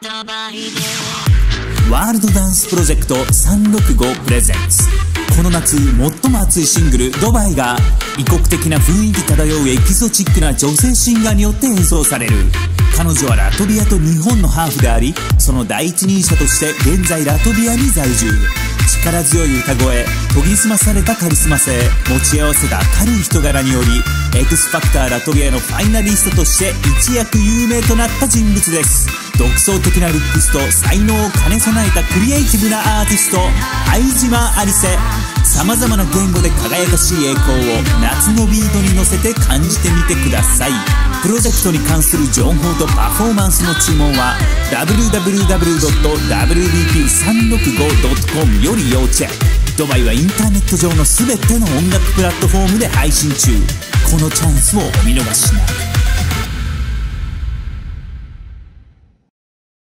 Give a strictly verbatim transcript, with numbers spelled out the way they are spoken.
ワールドダンスプロジェクトさんろくごプレゼンツ。この夏最も熱いシングル「ドバイ」が異国的な雰囲気漂うエキゾチックな女性シンガーによって演奏される。彼女はラトビアと日本のハーフであり、その第一人者として現在ラトビアに在住。力強い歌声、研ぎ澄まされたカリスマ性、持ち合わせた明るい人柄により エクスファクターラトビアのファイナリストとして一躍有名となった人物です。独創的なルックスと才能を兼ね備えたクリエイティブなアーティスト、相島ありせ。さまざまな言語で輝かしい栄光を夏のビートに乗せて感じてみてください。プロジェクトに関する情報とパフォーマンスの注文は ダブリューダブリューダブリュードットダブリュービーピーさんろくごドットコム より要チェック。ドバイはインターネット上の全ての音楽プラットフォームで配信中。このチャンスをお見逃しなく。